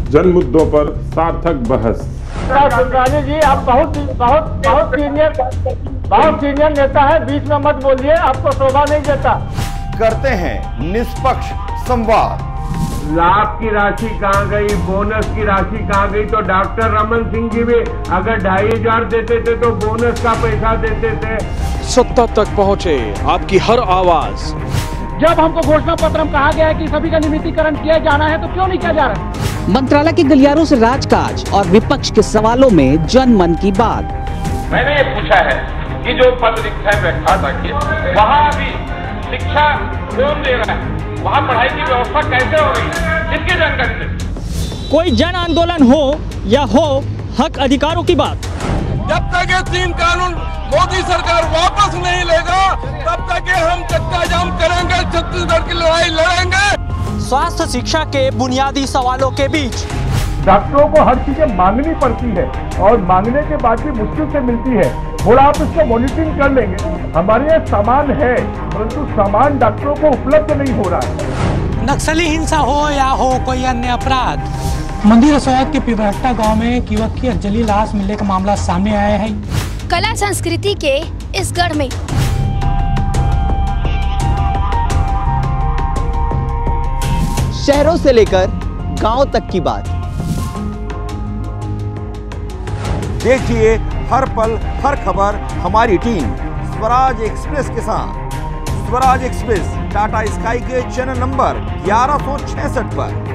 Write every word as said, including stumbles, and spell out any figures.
जन मुद्दों पर सार्थक बहस। सुल्तानी जी, आप बहुत बहुत बहुत सीनियर बहुत सीनियर नेता है, बीच में मत बोलिए, आपको शोभा नहीं देता। करते हैं निष्पक्ष संवाद। लाभ की राशि कहाँ गई, बोनस की राशि कहाँ गई? तो डॉक्टर रमन सिंह जी भी अगर ढाई हजार देते थे तो बोनस का पैसा देते थे। सत्ता तक पहुँचे आपकी हर आवाज। जब हमको घोषणा पत्र में कहा गया है कि सभी का नियमितीकरण किया जाना है, तो क्यों नहीं किया जा रहा है? मंत्रालय के गलियारों से राजकाज और विपक्ष के सवालों में जनमन की बात। मैंने ये पूछा है कि जो पद रिक्ताएं व्यवस्था तक वहाँ भी शिक्षा कौन दे रहा है, वहाँ पढ़ाई की व्यवस्था कैसे हो रही है, किसके जानकारी से? कोई जन आंदोलन हो या हो हक अधिकारों की बात, जब तक ये तीन कानून मोदी सरकार वापस नहीं लेगा तब तक ये हम चक्का जाम करेंगे, छत्तीसगढ़ की लड़ाई लड़ेंगे। स्वास्थ्य शिक्षा के बुनियादी सवालों के बीच डॉक्टरों को हर चीजें मांगनी पड़ती है और मांगने के बाद भी मुश्किल से मिलती है। थोड़ा आप इसको मॉनिटरिंग कर लेंगे। हमारे यहाँ सामान है, परंतु सामान डॉक्टरों को उपलब्ध नहीं हो रहा है। नक्सली हिंसा हो या हो कोई अन्य अपराध, मंदिर रसोयात के पिपरहट्टा गांव में एक युवक की जली लाश मिलने का मामला सामने आया है। कला संस्कृति के इस गढ़ में शहरों से लेकर गांव तक की बात। देखिए हर पल हर खबर हमारी टीम स्वराज एक्सप्रेस के साथ। स्वराज एक्सप्रेस टाटा स्काई के चैनल नंबर ग्यारह सौ छियासठ पर।